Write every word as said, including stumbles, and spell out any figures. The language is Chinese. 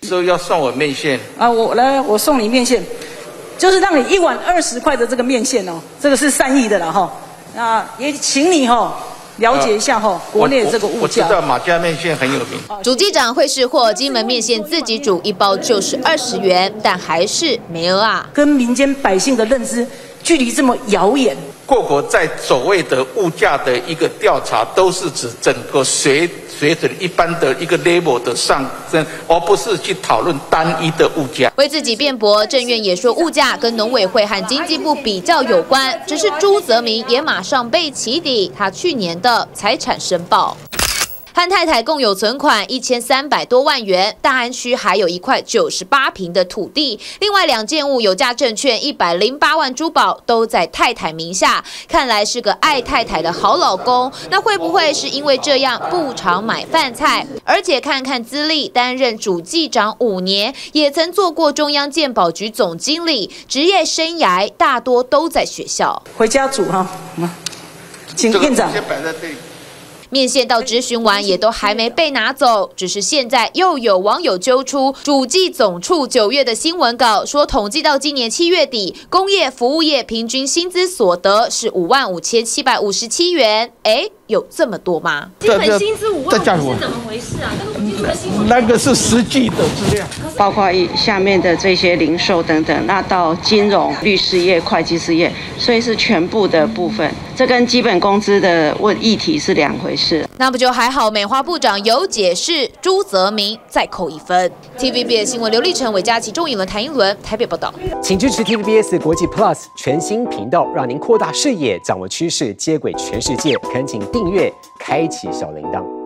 说要送我面线啊，我来，我送你面线，就是让你一碗二十块的这个面线哦，这个是善意的啦哈。那也请你哈了解一下哈、呃、国内的这个物价。我, 我知道马家面线很有名。 主机长会识货，金门面线自己煮一包就是二十元，但还是没额啊， 跟民间百姓的认知距离这么遥远。 各国在所谓的物价的一个调查，都是指整个水水准一般的一个 level 的上升，而不是去讨论单一的物价。 为自己辩驳，政院也说物价跟农委会和经济部比较有关，只是朱泽民也马上被起底他去年的财产申报。和太太共有存款一千三百多万元，大安区还有一块九十八坪的土地，另外两件物有价证券一百零八万珠宝都在太太名下，看来是个爱太太的好老公。那会不会是因为这样不常买饭菜？而且看看资历，担任主计长五年，也曾做过中央健保局总经理，职业生涯大多都在学校。 回家煮哈，请院长。 先摆在这里。 面线到质询完也都还没被拿走，只是现在又有网友揪出主计总处九月的新闻稿，说统计到今年七月底，工业服务业平均薪资所得是五万五千七百五十七元。哎，有这么多吗？ 基本薪资五万五是怎么回事啊？跟主计处的薪水那个是实际的资料， 包括下面的这些零售等等，那到金融、律师业、会计师业，所以是全部的部分。这跟基本工资的问议题是两回事。 那不就还好，美花部长有解释，朱泽民再扣一分。T V B S 新闻刘立成、韦佳琪、钟颖伦、谭英伦台北报道。 请支持 T V B S 国际 Plus 全新频道，让您扩大视野，掌握趋势，接轨全世界。恳请订阅，开启小铃铛。